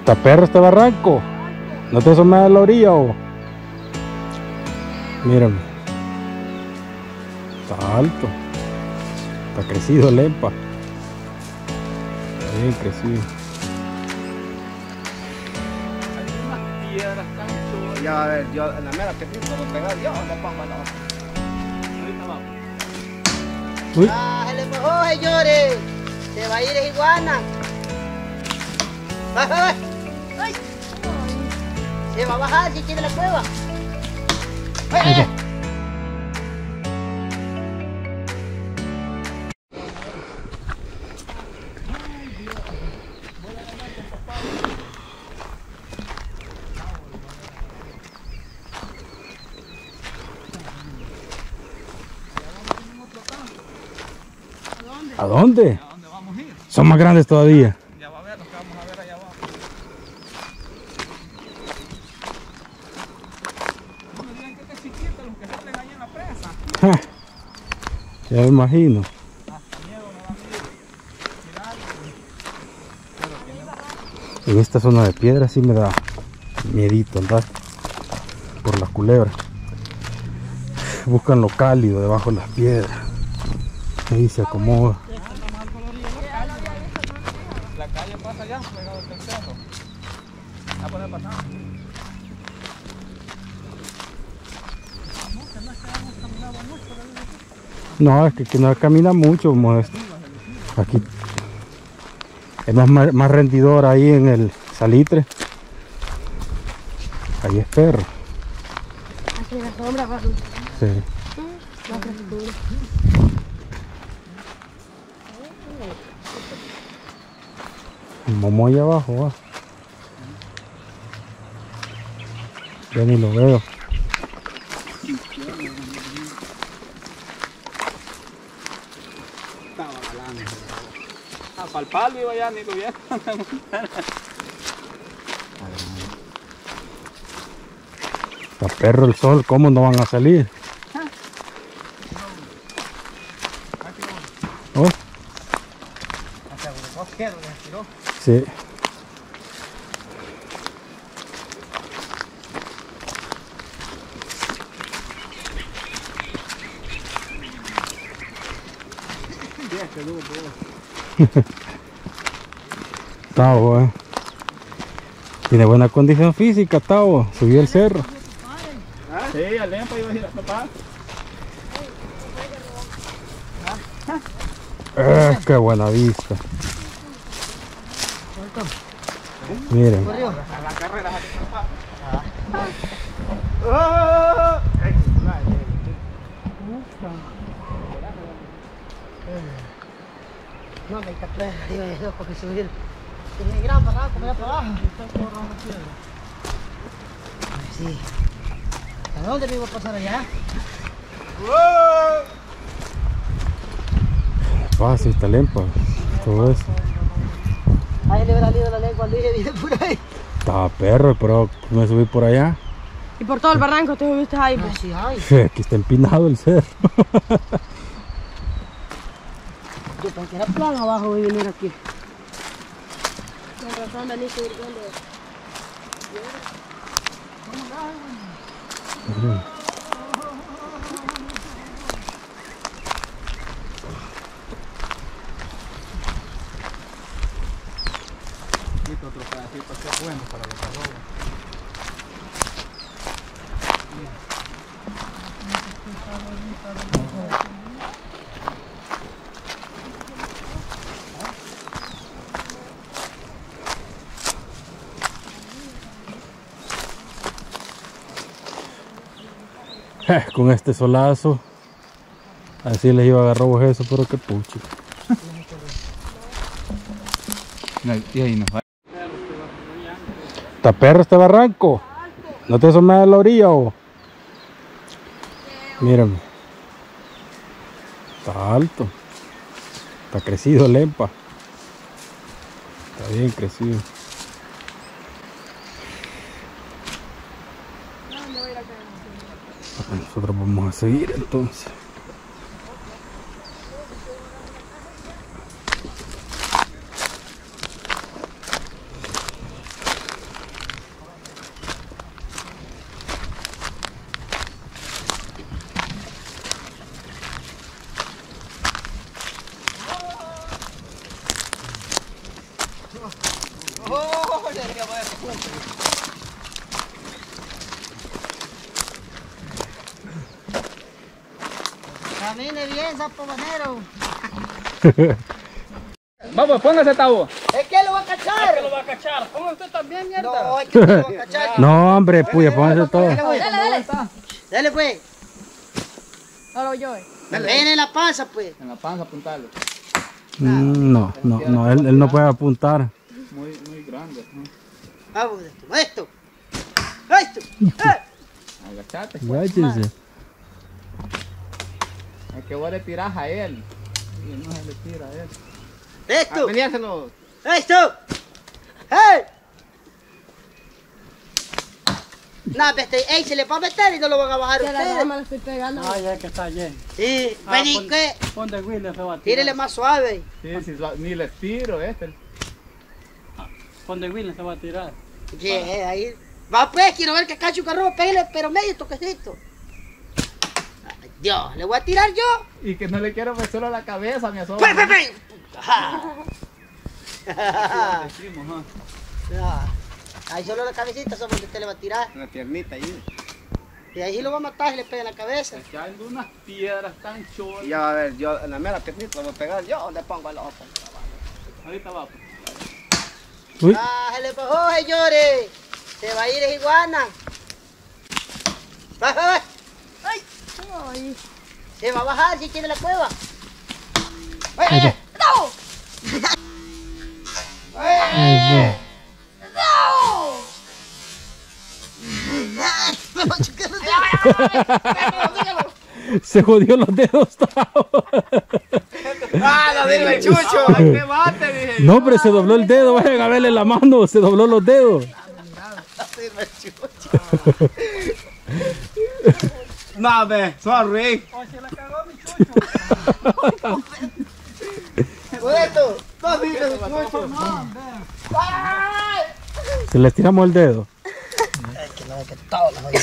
Está perro este barranco. No te asomes a la orilla o. Mírame. Está alto. Está crecido el EMPA. Está bien crecido. Hay unas piedras tan chulas. Ya va a ver, yo en la mera que pinto lo pegar, yo le pongo la otra. Ahorita vamos. Uy. Ah, se le mojó, señores. Se va a ir el iguana. Va. Ay. Se va a bajar si quiere la cueva. Ahí va. ¿A dónde? ¿A dónde vamos a ir? Son más grandes todavía. Ya va a ver lo que vamos a ver allá abajo. No me digan que es chiquito los que salen ahí en la presa. Ja, ya me imagino. Hasta miedo me da a mí. En esta zona de piedra sí me da miedito andar por las culebras. Buscan lo cálido debajo de las piedras. Ahí se acomoda. La calle pasa allá, pegado al cerro. Ya puede pasar. No, es que aquí no camina mucho, Modesto. Aquí es más rendidor ahí en el salitre. Ahí es perro. Aquí en la sombra, va. Sí. La frescura. El momo ahí abajo va. Ya ni lo veo. Estaba galán. Para el palo iba ya, ni lo vieron. Está perro el sol, ¿cómo no van a salir? Oh, sí. Tavo, tiene buena condición física, Tavo. Subió el cerro. Sí, al EMPA iba a ir a papá. Qué buena vista. Miren. A la carrera, papá. No, me encanta arriba de eso porque subir. Tiene gran barranco, mira para abajo. Sí. ¿A dónde me iba a pasar allá? Fácil, está lempa. Todo eso. Ahí le hubiera salido la lengua al día viene por ahí. Estaba perro, pero me subí por allá. Y por todo el barranco te subiste ahí, Ah, pues. sí, ay. Aquí está empinado el cerro. Yo pensé que era plan abajo y venir aquí. Con razón veniste gritando. Otro pedacito que es bueno para los arrobos. Con este solazo, así les iba a agarrar vos eso, pero qué pucho. Y ahí nos va. Está perro este barranco. No te asomes a la orilla o. Mírame. Está alto. Está crecido el EMPA. Está bien crecido. Nosotros vamos a seguir entonces. Oh, ya voy a Camine bien, sapo banero. Vamos, póngase, Tavo. Es que lo va a cachar. Lo va a cachar. Ponga usted también, mierda. No, es que lo va a cachar. No, hombre, puya, póngase todo. Dale. Dale pues. Ahora yo. Ven en la panza pues. En la panza, apuntalo. No, él no puede apuntar. Muy grande. Vamos, esto. Agachate. Gáchese. Es que vos le tirás a él. Y él no se le tira a él. Esto. Veníaselo. Esto. ¡Hey! No, ey, se le va a meter y no lo van a bajar Ya la ustedes. rama la estoy pegando. Ay, ya que está lleno. Sí, vení, ¿qué? Ponte William se va a tirar. Tírele más suave. Sí, ni le tiro este. Ponte William se va a tirar. Yeah, ahí. Va pues, quiero ver que cacho carro, pégale, pero medio toquecito. Ay, Dios, le voy a tirar yo. Y que no le quiero meter solo la cabeza, mi asombro. ¡Pe! Ajá. Decimos, Ah, ahí solo la cabecita, solo donde usted le va a tirar. una piernita ahí. Y ahí lo va a matar y le pega en la cabeza. Es que hay unas piedras tan cholas. Ya va a ver, yo en la mera piernita lo voy a pegar, yo le pongo el ojo. Ahorita va. Uy, Ah, se le bajó, señores. Se va a ir es iguana. Baja. Ay. Se va a bajar si tiene la cueva. ahí va. Ahí va. Se jodió los dedos, Tavo. ¡Ah, la del chucho! ¡Ay, qué mate, dije! No, hombre, se dobló el dedo, vayan a verle la mano, se dobló los dedos. No, ve, sorry. Esto. No, mira, chucho. Se le tiramos el dedo. Es que no, es que todo lo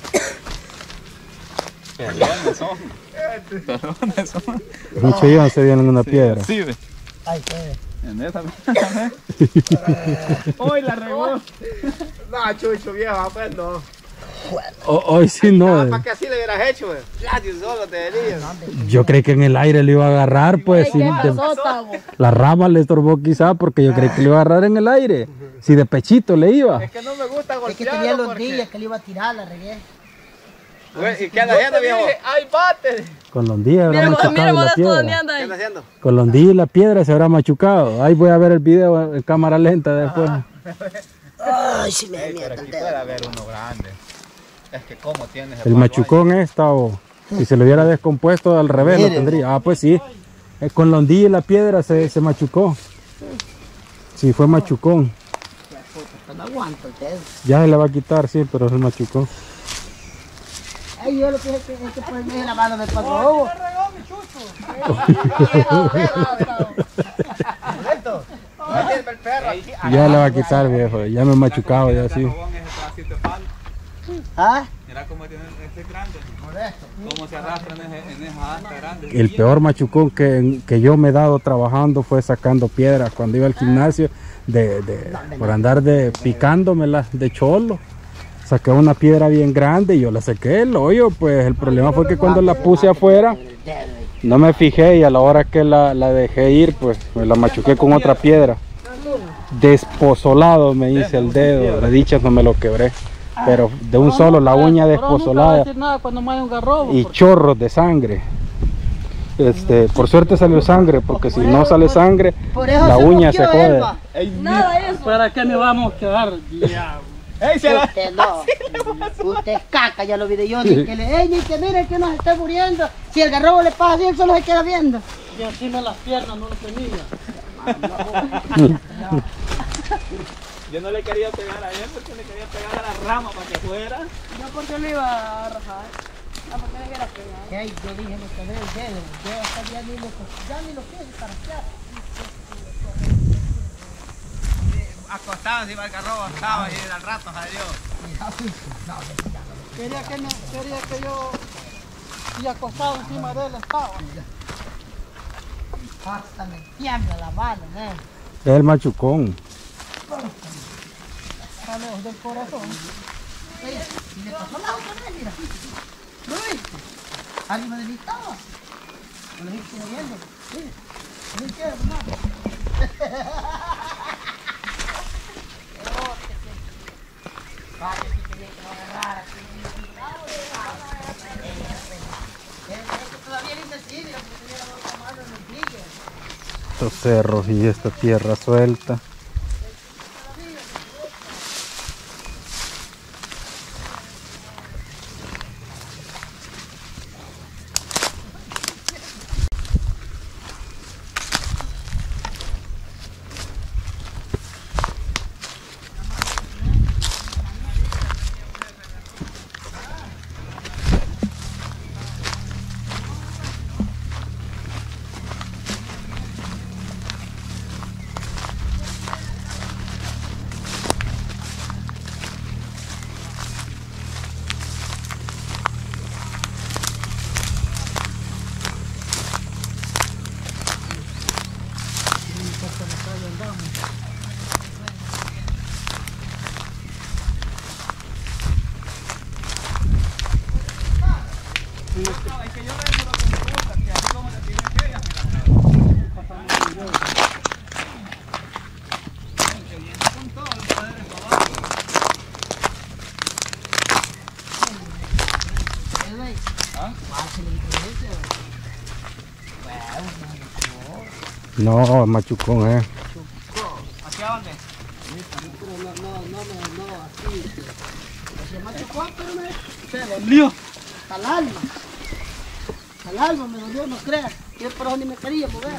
Pelones son. Pelones son. Mucho llevan se vienen en una piedra. Sí, ve. Ay, pues. En esa. Hoy la regó. No, chucho, viejo, pues no. Hoy sí no. ¿Para qué así le hubieras hecho, güey? Claro, solo te diría. Yo creí que en el aire le iba a agarrar, pues. ¿Qué si pasó, Tavo? la rama le estorbó quizá porque yo creí que le iba a agarrar en el aire. Si de pechito le iba. Es que no me gusta Es que golpearlo tenía los porque... días que le iba a tirar, la regué. Güey, ¿y qué anda haciendo, viejo? ¡Ay, bate! Con londilla habrá Mira, machucado vos la esto dónde piedra. anda ¿Qué ahí. anda haciendo? Con londilla y la piedra se habrá machucado. Ahí voy a ver el video en cámara lenta después. Ay, sí me da Ey, miedo pero el aquí dedo. puede haber uno grande. Es que como tienes El machucón estaba. Si se lo hubiera descompuesto al revés lo Mire. tendría. Ah, pues sí. Con londilla y la piedra se machucó. Sí, fue machucón. No aguanto el dedo. Ya se le va a quitar, sí, pero es el machucón. Ay, yo lo que es que ponerme la mano me pasó. Ya le va a quitar, viejo. Ya me he machucado, ya sí. ¿Ah? Mira cómo tiene este grande. Cómo se arrastra en esa asta grande. El peor machucón que yo me he dado trabajando fue sacando piedras cuando iba al gimnasio por andar picándomela de cholo. Saqué una piedra bien grande y yo la saqué el hoyo, pues el problema fue que cuando la puse afuera no me fijé y a la hora que la dejé ir, pues me la machuqué con otra piedra. Despozolado me hice el dedo, de dichas no me lo quebré, pero de un solo la uña Pero nunca va a despozolada decir nada cuando me haya un garrobo. y porque- chorros de sangre. Por suerte salió sangre, porque si no sale sangre, Por eso la se uña se rompió, jode. Elba. Nada de eso. ¿Para qué me vamos a quedar? Diablo. ¡Ey, se la! Usted no. Usted es caca, ya lo vi de yo. Ni que le, ni que mire que nos está muriendo. Si el garrobo le pasa así, él solo se queda viendo. Y encima las piernas no lo tenía. Yo no le quería pegar a él porque le quería pegar a la rama para que fuera. Yo porque lo iba a rajar. Ah, porque le hubiera pegado. Que yo dije, me quedé el dedo. Yo hasta ya ni lo quiero para allá. Acostado encima del carro, estaba y al rato salió. Quería que yo y acostado encima de él estaba. Hasta me tiembla la mano, ¿eh? Es el machucón. Desde el corazón. Y le pasó la otra vez, mira. ¿No viste? Alguien me delitaba. Me lo viste viendo. Sí. ¿No viste, hermano? Estos cerros y esta tierra suelta. No, machucón, ¿Hacia dónde? No, así. Se machucó, pero Se dolió. al alma. Al alma me dolió, no creas. Yo por eso ni me quería mover.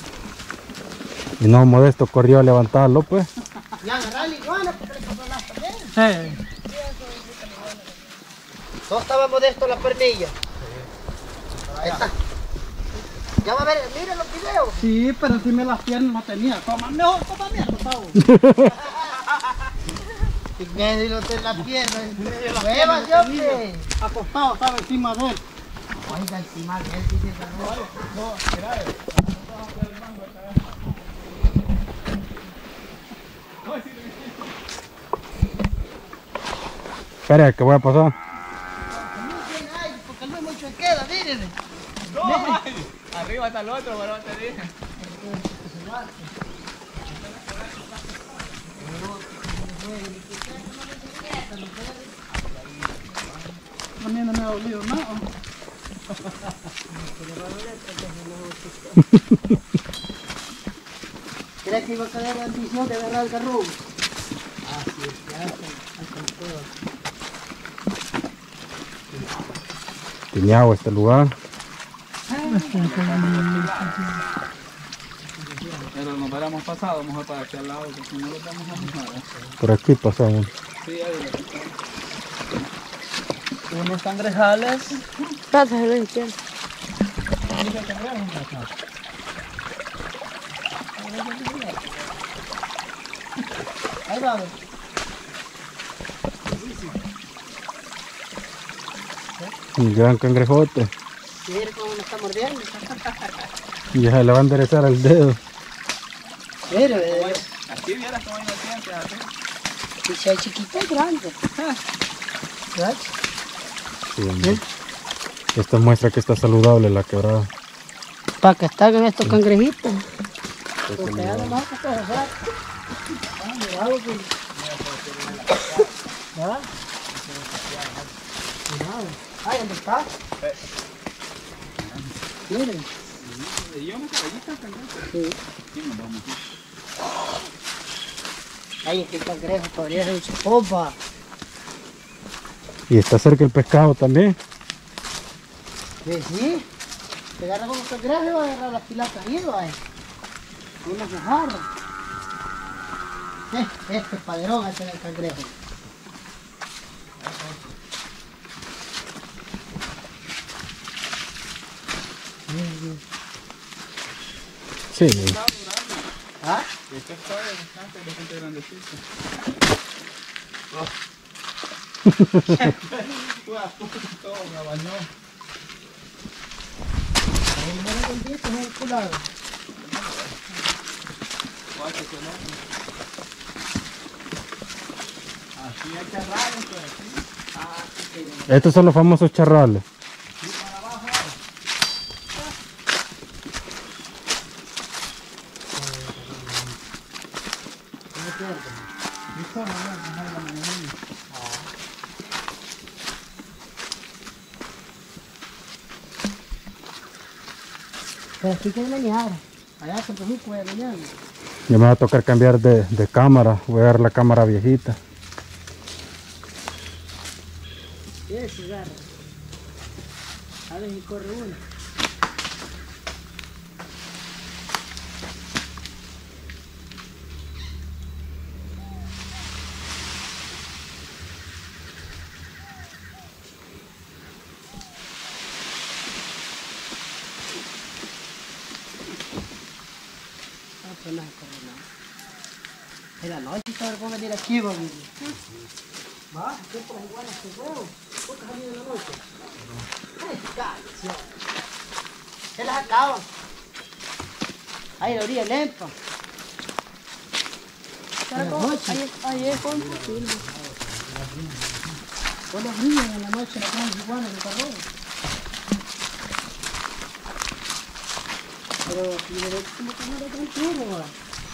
Y no, Modesto corrió a levantarlo, pues. Y agarrar la iguana porque le pasó las también. ¿Dónde estaba Modesto la pernilla? Ahí está. Ya va a ver, miren los videos. Sí, pero encima las piernas no tenía. Toma mejor, toma mierda, Pau. Y medio de la pierna. Las Muevas, piernas yo tenía. que. Acostado, estaba encima de él. Oiga, encima de él, dice que Espera, que voy a pasar. porque no hay mucho que queda, mírenle. No, arriba está el otro, pero te dije. A mí no me ha dolido nada. ¿Crees que iba a caer la ambición de agarrar el garrón? Tiñado este lugar. Pero nos hubiéramos pasado mejor para aquel lado, porque si no lo vamos a mojar. Por aquí pasamos. Sí, ahí Unos cangrejales. Pásalo, izquierda. Ahí va, ve. Un gran cangrejote. Mira cómo me está mordiendo. Y ya se le va a enderezar el dedo. Mira, Aquí vieras cómo hay dientes, así. y si hay chiquito y grande. ¿Verdad? Sí, hombre. Esto muestra que está saludable la quebrada. Para que estén estos cangrejitos. Está Porque ya saludable. nomás que te dejar. Mira, pues. ¿Verdad? Ay, ¿dónde está? Miren. Y yo me quedé allí, está Sí. Sí, nos vamos. Ay, es que el cangrejo podría ser su popa. Y está cerca el pescado también. Sí. Te agarra con los cangrejos y va a agarrar las pilacas ahí, va. Unas mojarras. Este paderón hace el cangrejo. Sí. ¿Ah? Este está bastante grandecito. Todo me bañó. Ahí me lo vendiste en el culado. Así hay charrales, pues. Estos son los famosos charrales. Pero aquí que leñar. Allá se preocupa de leñar. Ya me va a tocar cambiar de cámara. Voy a dar la cámara viejita. Eso, agarra. A ver si corre uno. No, no corre nada. En la noche sabe cómo venir aquí, va. Va, ¿qué por igual a este huevo? ¿Por qué salió de la noche? Ay, canción. Se las acaban. Ahí la orilla lenta. Ahí es con posible. Cuando brillan en la noche la traen iguanas de carro. Pero si le ves como que no le tranquilo, va.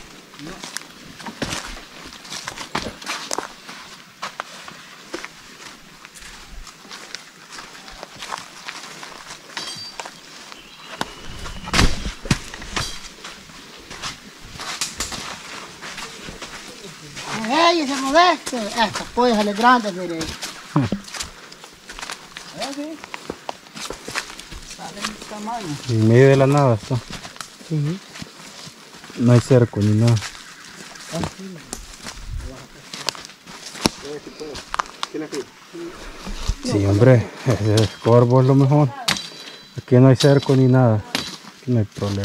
¡Ey, ese modesto! Estas pollas salen grandes, mire. En medio de la nada está. No hay cerco ni nada. Sí, hombre, ese corvo es lo mejor. Aquí no hay cerco ni nada. Aquí no hay problema.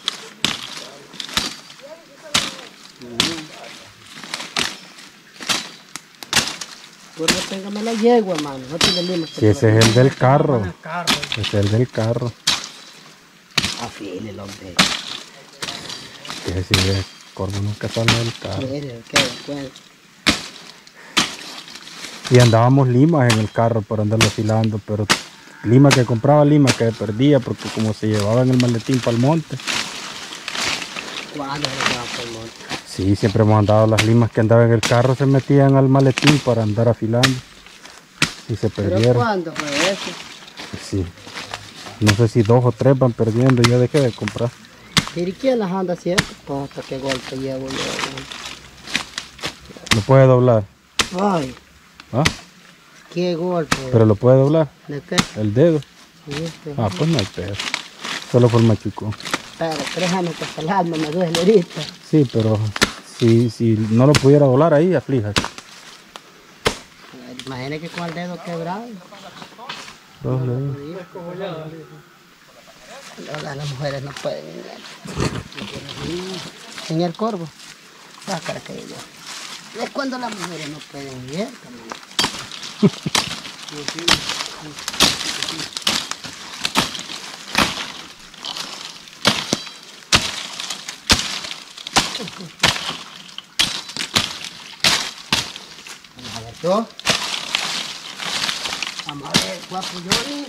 Pues no téngame la yegua, hermano. No tiene lima. Si ese es el del carro. Ese es el del carro. Afile el hombre. Que si el corvo nunca sale del carro. Mire, qué descuento. Y andábamos limas en el carro por andarlo afilando, pero lima que compraba, lima que perdía, porque como se llevaba en el maletín para el monte. ¿Cuándo se lo llevan por el monte? Sí, siempre hemos andado las limas que andaban en el carro, se metían al maletín para andar afilando y se ¿Pero perdieron. cuándo fue eso? Sí, no sé si 2 o 3 van perdiendo, yo dejé de comprar. ¿Y quién las anda haciendo? Pues hasta qué golpe llevo yo. Lo puede doblar, Ay, ¿ah? qué golpe. Pero lo puede doblar, ¿De qué? el dedo. ¿Viste? Ah, pues no hay pedo, solo por machucó. Pero déjame que hasta el alma me duele ahorita. Sí, pero si no lo pudiera doblar ahí, aflija. Imagínate que con el dedo quebrado. Dos dedos. Las mujeres no pueden. Señor Corvo. Sácara que yo. Es cuando las mujeres no pueden ver. Vamos a ver yo. Vamos a ver, guapo Johnny.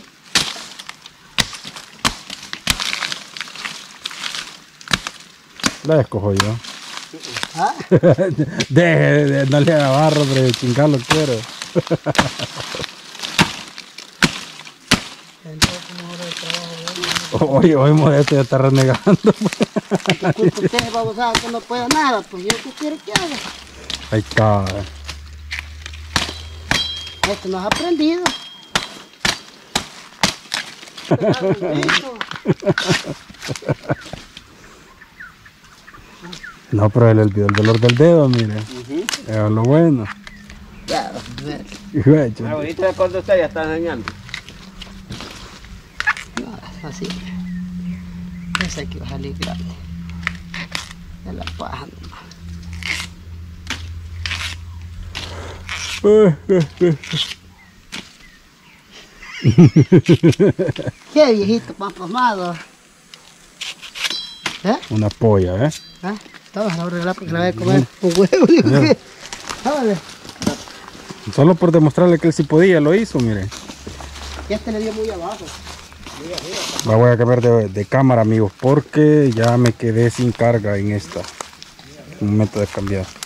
La escojo yo. ¿Ah? Deje, no le haga barro, pero chingarlo quiero. Hoy Modesto ya está renegando. ¿Qué culpa usted, babosada, que no pueda nada? Pues yo qué quiere que haga. Ahí está. Esto no has aprendido. No, pero él olvidó el dolor del dedo, mire. Es lo bueno. Ya, Ahorita cuando usted ya está enseñando. no, así. Pensé que iba a salir grande. De la paja nomás. Qué viejito pasmado. ¿Eh? Una polla, ¿eh? ¿Ah? Todos la voy a regalar porque la voy a comer un huevo. Digo que. Ándale. Solo por demostrarle que él sí podía, lo hizo, mire. Y este le dio muy abajo. La voy a cambiar de cámara, amigos, porque ya me quedé sin carga en esta. Un momento de cambiar.